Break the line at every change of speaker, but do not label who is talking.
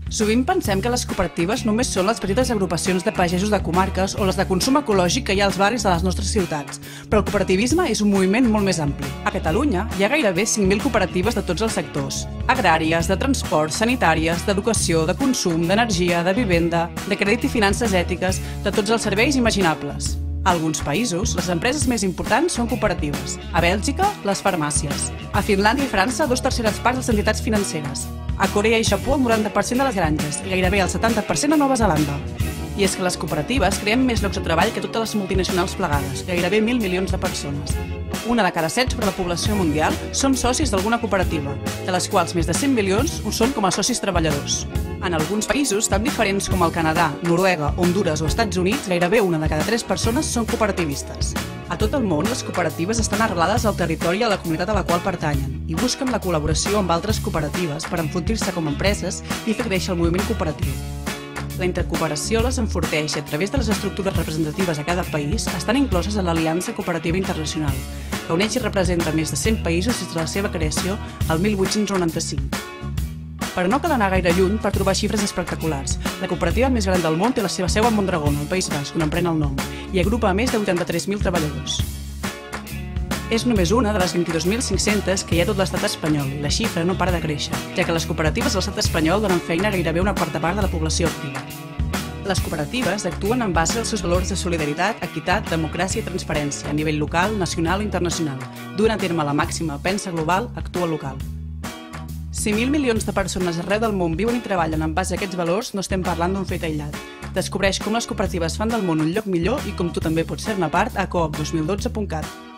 Sovint pensem que les cooperatives només són les petites agrupacions de pagesos de comarques o les de consum ecològic que hi ha als barris de les nostres ciutats, però el cooperativisme és un moviment molt més ampli. A Catalunya hi ha gairebé 5.000 cooperatives de tots els sectors: agràries, de transport, sanitàries, d'educació, de consum, d'energia, de vivenda, de crèdit i finances ètiques, de tots els serveis imaginables. A alguns països, les empreses més importants són cooperatives. A Bèlgica, les farmàcies. A Finlàndia i França, 2/3 parts de les entitats financeres. A Corea i Japó, el 90% de les granges i gairebé el 70% a Nova Zelanda. I és que les cooperatives creen més llocs de treball que totes les multinacionals plegades, gairebé 1.000 milions de persones. Una de cada 7 sobre la població mundial són socis d'alguna cooperativa, de les quals més de 100 milions ho són com a socis treballadors. En alguns països tan diferents com el Canadà, Noruega, Hondures o Estats Units, gairebé una de cada 3 persones són cooperativistes. A tot el món, les cooperatives estan arrelades al territori i a la comunitat a la qual pertanyen i busquen la col·laboració amb altres cooperatives per enfortir-se com a empreses i fer créixer el moviment cooperatiu. La intercooperació les enforteix i a través de les estructures representatives a cada país estan incloses a l'Aliança Cooperativa Internacional, que uneix i representa més de 100 països des de la seva creació el 1895. Per no cal anar gaire lluny per trobar xifres espectaculars. La cooperativa més gran del món té la seva seu a Mondragón, al País Basc, on en pren el nom, i agrupa a més de 83.000 treballadors. És només una de les 22.500 que hi ha a tot l'estat espanyol i la xifra no para de créixer, ja que les cooperatives a l'estat espanyol donen feina a gairebé una quarta part de la població activa. Les cooperatives actuen en base als seus valors de solidaritat, equitat, democràcia i transparència a nivell local, nacional i internacional, duent a terme la màxima pensa global, actua local. Si 1.000 milions de persones arreu del món viuen i treballen en base a aquests valors, no estem parlant d'un fet aïllat. Descobreix com les cooperatives fan del món un lloc millor i com tu també pots ser-ne part a coop2012.cat.